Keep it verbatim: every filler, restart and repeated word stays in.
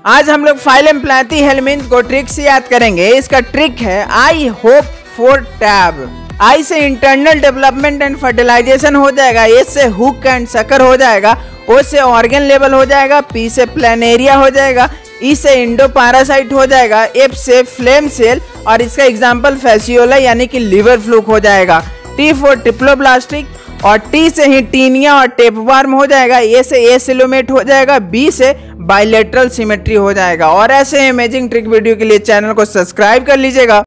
आज हम लोग फाइलम प्लाथी हेलमिंथ को ट्रिक से याद करेंगे। इसका ट्रिक है I hope for tab. I से इंटरनल डेवलपमेंट एंड फर्टिलाइजेशन हो जाएगा, एस से हुक एंड सकर हो जाएगा, ओ से ऑर्गन लेवल हो जाएगा, पी से प्लेनेरिया हो जाएगा, ई से इंडो पैरासाइट हो जाएगा, एफ से फ्लेम सेल और इसका एग्जाम्पल फैसियोला यानी कि लिवर फ्लूक हो जाएगा, टी फॉर ट्रिप्लोब्लास्टिक और टी से ही टीनिया और टेपवार्म हो जाएगा, ए से एसिलोमेट हो जाएगा, बी से बाइलेटरल सिमेट्री हो जाएगा। और ऐसे अमेजिंग ट्रिक वीडियो के लिए चैनल को सब्सक्राइब कर लीजिएगा।